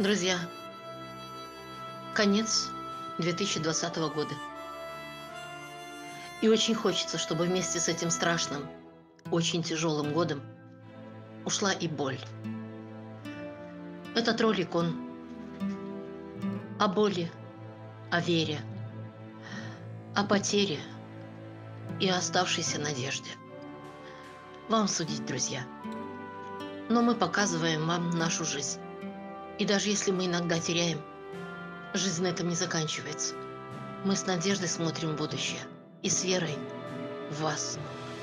Друзья, конец 2020 года. И очень хочется, чтобы вместе с этим страшным, очень тяжелым годом ушла и боль. Этот ролик, он о боли, о вере, о потере и о оставшейся надежде. Вам судить, друзья. Но мы показываем вам нашу жизнь. И даже если мы иногда теряем, жизнь на этом не заканчивается. Мы с надеждой смотрим в будущее и с верой в вас.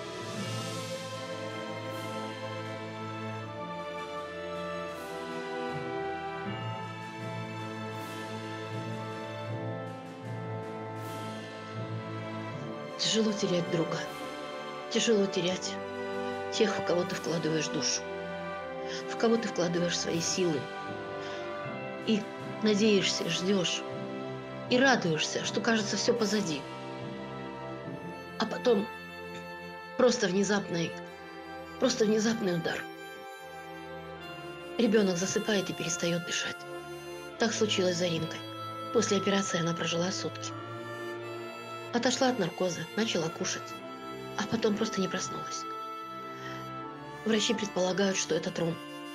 Тяжело терять друга. Тяжело терять тех, в кого ты вкладываешь душу, в кого ты вкладываешь свои силы. И надеешься, ждешь, и радуешься, что кажется все позади. А потом просто внезапный удар. Ребенок засыпает и перестает дышать. Так случилось с Заринкой. После операции она прожила сутки. Отошла от наркоза, начала кушать, а потом просто не проснулась. Врачи предполагают, что это тромб.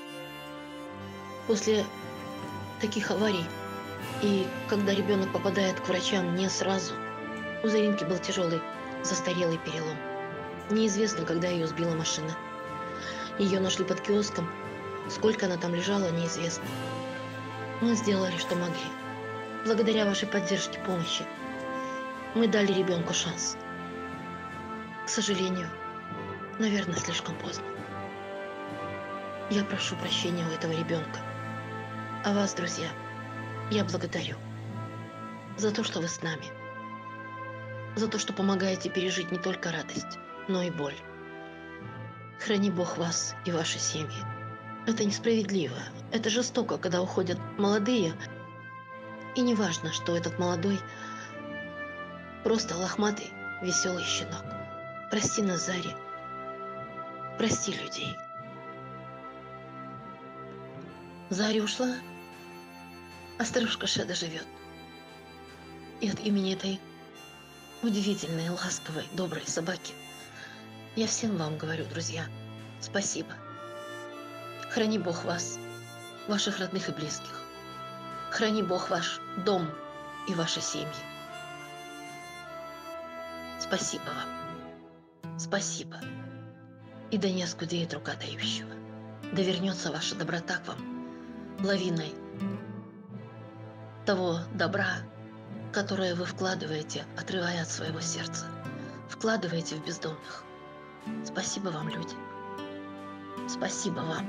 После таких аварий и когда ребенок попадает к врачам не сразу, у Заринки был тяжелый, застарелый перелом. Неизвестно, когда ее сбила машина. Ее нашли под киоском. Сколько она там лежала, неизвестно. Мы сделали, что могли. Благодаря вашей поддержке, помощи, мы дали ребенку шанс. К сожалению, наверное, слишком поздно. Я прошу прощения у этого ребенка. А вас, друзья, я благодарю за то, что вы с нами. За то, что помогаете пережить не только радость, но и боль. Храни Бог вас и ваши семьи. Это несправедливо, это жестоко, когда уходят молодые. И не важно, что этот молодой просто лохматый, веселый щенок. Прости нас, Зари. Прости людей. Заря ушла, а старушка Шеда живет. И от имени этой удивительной, ласковой, доброй собаки я всем вам говорю, друзья, спасибо. Храни Бог вас, ваших родных и близких. Храни Бог ваш дом и ваши семьи. Спасибо вам. Спасибо. И да не оскудеет рука дающего. Да вернется ваша доброта к вам лавиной того добра, которое вы вкладываете, отрывая от своего сердца. Вкладываете в бездомных. Спасибо вам, люди. Спасибо вам.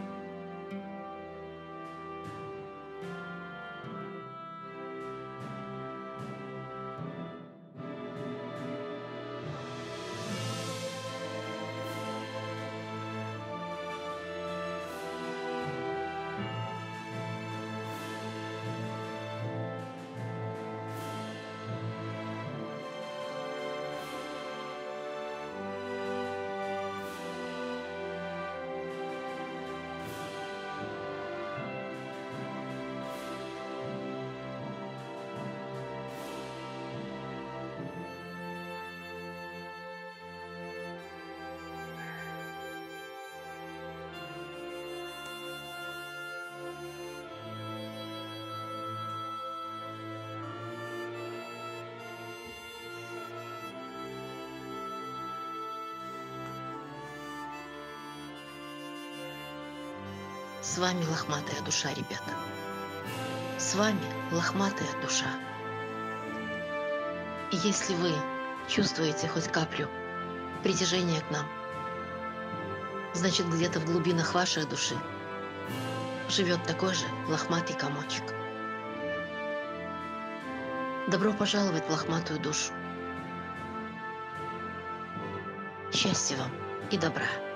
С вами лохматая душа, ребята. С вами лохматая душа. И если вы чувствуете хоть каплю притяжения к нам, значит, где-то в глубинах вашей души живет такой же лохматый комочек. Добро пожаловать в лохматую душу. Счастья вам и добра.